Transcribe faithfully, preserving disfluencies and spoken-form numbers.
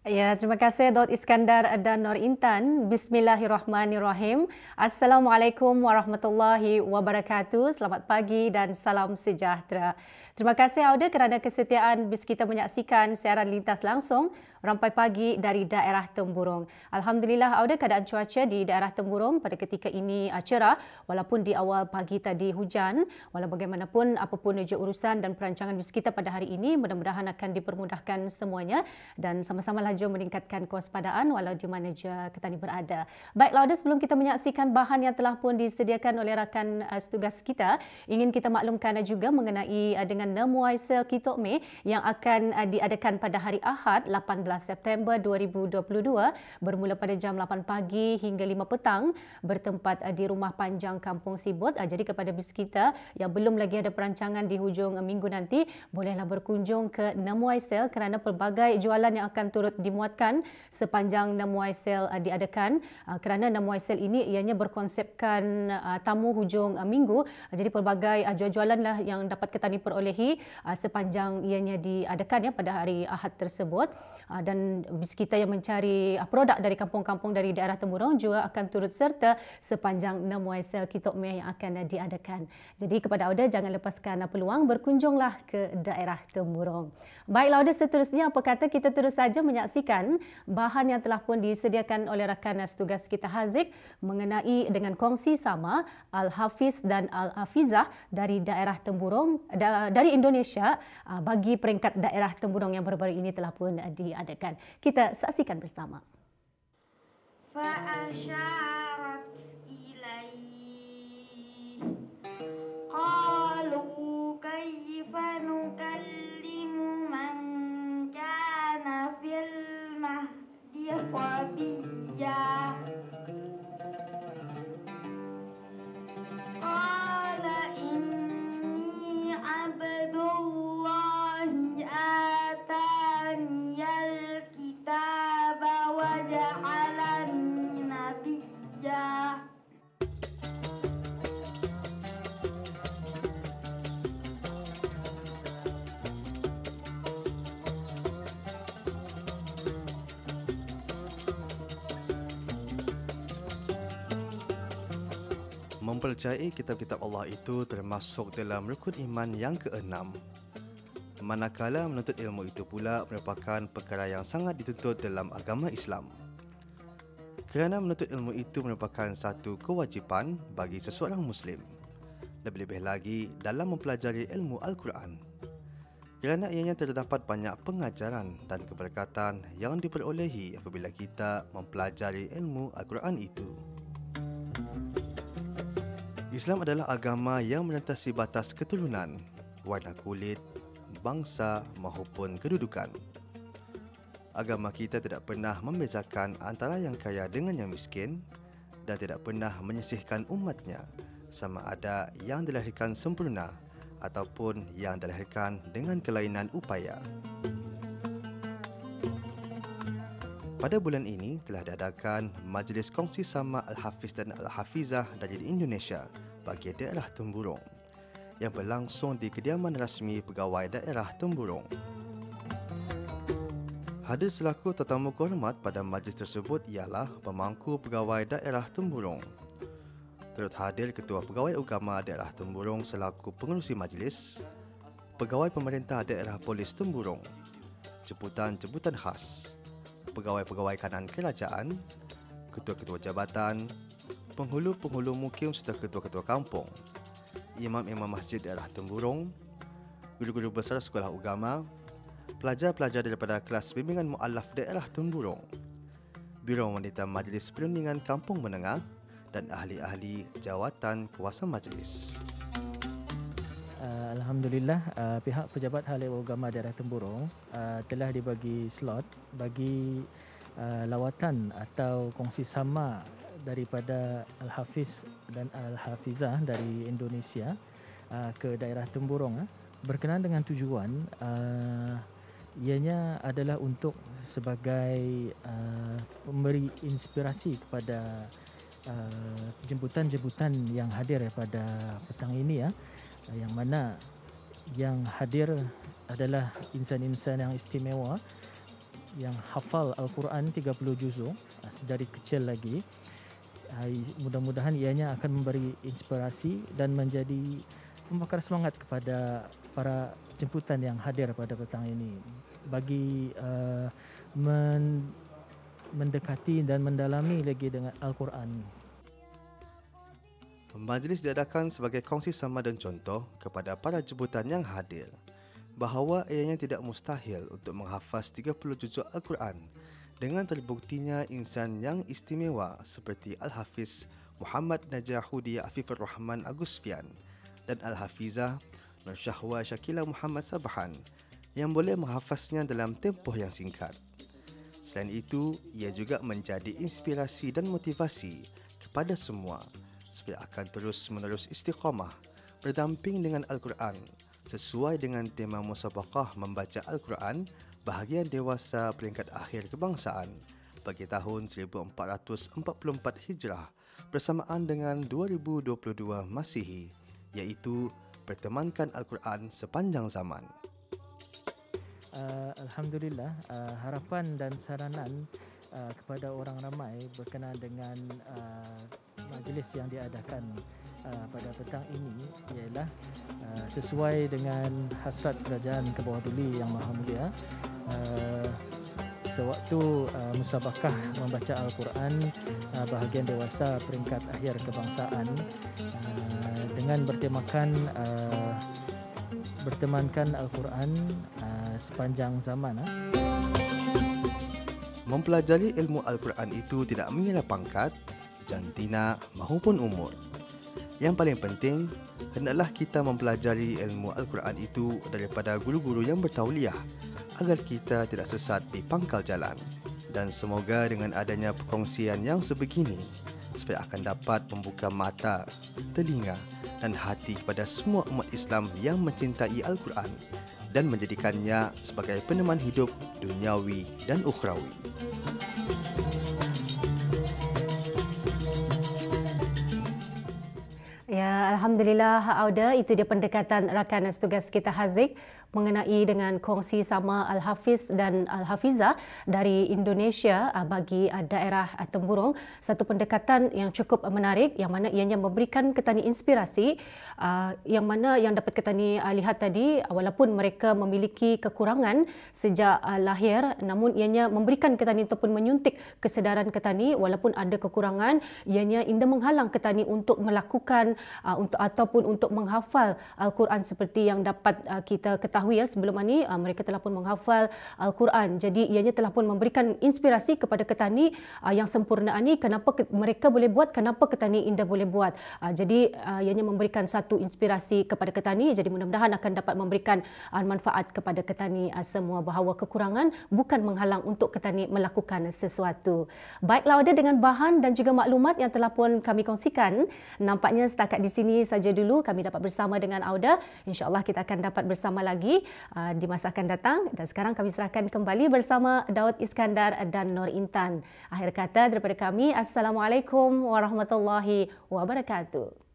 Ya, terima kasih Daud Iskandar dan Nur Intan. Bismillahirrahmanirrahim. Assalamualaikum warahmatullahi wabarakatuh. Selamat pagi dan salam sejahtera. Terima kasih Auda kerana kesetiaan bis kita menyaksikan siaran lintas langsung Rampai Pagi dari daerah Temburong. Alhamdulillah Auda, keadaan cuaca di daerah Temburong pada ketika ini cerah walaupun di awal pagi tadi hujan. Walau bagaimanapun apapun juga urusan dan perancangan bis kita pada hari ini mudah-mudahan akan dipermudahkan semuanya dan sama-sama lah jom meningkatkan kewaspadaan walau di mana jua ketani berada. Baiklah Auda, sebelum kita menyaksikan bahan yang telah pun disediakan oleh rakan uh, setugas kita, ingin kita maklumkan juga mengenai uh, dengan Nemuai Sel Kitok Mei yang akan uh, diadakan pada hari Ahad lapan belas September dua ribu dua puluh dua bermula pada jam lapan pagi hingga lima petang bertempat uh, di Rumah Panjang Kampung Sibut. Uh, jadi kepada bis kita yang belum lagi ada perancangan di hujung uh, minggu nanti, bolehlah berkunjung ke Nemuai Sel kerana pelbagai jualan yang akan turut dimuatkan sepanjang Nemuai Sel uh, diadakan. Uh, kerana Nemuai Sel ini ianya berkonsepkan uh, tamu hujung uh, minggu. Uh, jadi pelbagai uh, jual-jualan lah yang dapat ketani perolehi uh, sepanjang ianya diadakan ya pada hari Ahad tersebut. Uh, dan bis kita yang mencari uh, produk dari kampung-kampung dari daerah Temburong juga akan turut serta sepanjang Nemuai Sel Kitok Mei yang akan uh, diadakan. Jadi kepada Auda, jangan lepaskan uh, peluang, berkunjunglah ke daerah Temburong. Baiklah Auda, seterusnya apa kata kita terus saja menyaksikan bahan yang telah pun disediakan oleh rakan uh, setugas kita Haziq mengenai dengan kongsi sama Al-Hafiz dan Al-Hafizah dari daerah Temburong da, dari Indonesia uh, bagi peringkat daerah Temburong yang baru-baru ini telah pun uh, diadakan. Kita saksikan bersama. فأشارت إليه قالوا كيف نكلم من كان في المهد صبيا قال إني عبد الله آتاني الكتاب وجعلني نبيا Mempercayai kitab-kitab Allah itu termasuk dalam rukun iman yang keenam. Manakala menuntut ilmu itu pula merupakan perkara yang sangat dituntut dalam agama Islam. Kerana menuntut ilmu itu merupakan satu kewajipan bagi seseorang Muslim. Lebih-lebih lagi dalam mempelajari ilmu Al-Quran. Kerana ianya terdapat banyak pengajaran dan keberkatan yang diperolehi apabila kita mempelajari ilmu Al-Quran itu. Islam adalah agama yang menentasi batas keturunan, warna kulit, bangsa maupun kedudukan. Agama kita tidak pernah membezakan antara yang kaya dengan yang miskin dan tidak pernah menyisihkan umatnya sama ada yang dilahirkan sempurna ataupun yang dilahirkan dengan kelainan upaya. Pada bulan ini telah diadakan Majlis Kongsi Sama Al-Hafiz dan Al-Hafizah dari Indonesia bagi daerah Temburong yang berlangsung di kediaman rasmi Pegawai Daerah Temburong. Hadir selaku tetamu kehormat pada majlis tersebut ialah pemangku Pegawai Daerah Temburong. Turut hadir Ketua Pegawai Agama Daerah Temburong selaku pengerusi majlis, Pegawai Pemerintah Daerah Polis Temburong, jemputan-jemputan khas, pegawai-pegawai kanan kerajaan, ketua-ketua jabatan, penghulu-penghulu mukim serta ketua-ketua kampung, imam-imam masjid daerah Temburong, guru-guru besar sekolah agama, pelajar-pelajar daripada kelas bimbingan mu'alaf daerah Temburong, Biro Wanita Majlis Perundingan Kampung Menengah dan ahli-ahli jawatan kuasa majlis. Uh, Alhamdulillah, uh, pihak Pejabat Hal Ehwal Agama Daerah Temburong uh, telah dibagi slot bagi uh, lawatan atau kongsi sama daripada Al-Hafiz dan Al-Hafizah dari Indonesia uh, ke daerah Temburong. Uh, berkenaan dengan tujuan, uh, ianya adalah untuk sebagai uh, memberi inspirasi kepada uh, jemputan-jemputan yang hadir pada petang ini, ya, yang mana yang hadir adalah insan-insan yang istimewa yang hafal Al-Quran tiga puluh juzuk uh, sedari kecil lagi. Uh, mudah-mudahan ianya akan memberi inspirasi dan menjadi membakar semangat kepada para jemputan yang hadir pada petang ini bagi uh, men, mendekati dan mendalami lagi dengan Al-Quran. Majlis diadakan sebagai kongsi sama dan contoh kepada para jemputan yang hadir bahawa ianya tidak mustahil untuk menghafaz tiga puluh juzuk Al-Quran dengan terbuktinya insan yang istimewa seperti Al-Hafiz Muhammad Najahudi Afifur Rahman Agusfian dan Al-Hafizah Nur Syahwa Syakila Muhammad Sabahan yang boleh menghafaznya dalam tempoh yang singkat. Selain itu, ia juga menjadi inspirasi dan motivasi kepada semua supaya akan terus-menerus istiqamah berdamping dengan Al-Quran sesuai dengan tema musabaqah membaca Al-Quran bahagian dewasa peringkat akhir kebangsaan bagi tahun seribu empat ratus empat puluh empat Hijrah bersamaan dengan dua ribu dua puluh dua Masihi, iaitu pertemankan Al-Quran sepanjang zaman. Uh, Alhamdulillah, uh, harapan dan saranan uh, kepada orang ramai berkenaan dengan uh, majlis yang diadakan uh, pada petang ini ialah uh, sesuai dengan hasrat Kerajaan ke bawah Duli Yang Maha Mulia. Uh, sewaktu uh, musabakah membaca Al-Quran uh, bahagian dewasa peringkat akhir kebangsaan uh, dengan bertemakan uh, bertemankan Al-Quran uh, sepanjang zaman. Uh. Mempelajari ilmu Al-Quran itu tidak mengira pangkat, jantina maupun umur. Yang paling penting, hendaklah kita mempelajari ilmu Al-Quran itu daripada guru-guru yang bertauliah agar kita tidak sesat di pangkal jalan. Dan semoga dengan adanya perkongsian yang sebegini, supaya akan dapat membuka mata, telinga dan hati kepada semua umat Islam yang mencintai Al-Quran dan menjadikannya sebagai peneman hidup duniawi dan ukhrawi. Ya, Alhamdulillah Auda, itu dia pendekatan rakan tugas kita Haziq mengenai dengan kongsi sama Al-Hafiz dan Al-Hafizah dari Indonesia bagi daerah Temburong. Satu pendekatan yang cukup menarik yang mana ianya memberikan ketani inspirasi yang mana yang dapat ketani lihat tadi, walaupun mereka memiliki kekurangan sejak lahir, namun ianya memberikan ketani ataupun menyuntik kesedaran ketani walaupun ada kekurangan, ianya indah menghalang ketani untuk melakukan untuk ataupun untuk menghafal Al-Quran seperti yang dapat kita ketahui. Tahu ya, sebelum ini uh, mereka telah pun menghafal Al-Quran. Jadi ianya telah pun memberikan inspirasi kepada ketani uh, yang sempurna ini, kenapa ke- mereka boleh buat, kenapa ketani indah boleh buat. Uh, jadi uh, ianya memberikan satu inspirasi kepada ketani. Jadi mudah-mudahan akan dapat memberikan uh, manfaat kepada ketani uh, semua bahawa kekurangan bukan menghalang untuk ketani melakukan sesuatu. Baiklah Auda, dengan bahan dan juga maklumat yang telah pun kami kongsikan, nampaknya setakat di sini saja dulu kami dapat bersama dengan Auda. InsyaAllah kita akan dapat bersama lagi Uh, di masa akan datang, dan sekarang kami serahkan kembali bersama Daud Iskandar dan Nur Intan. Akhir kata daripada kami, Assalamualaikum warahmatullahi wabarakatuh.